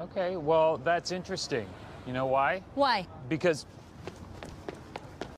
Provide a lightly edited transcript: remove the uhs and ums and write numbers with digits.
Okay, well, that's interesting. You know why? Why? Because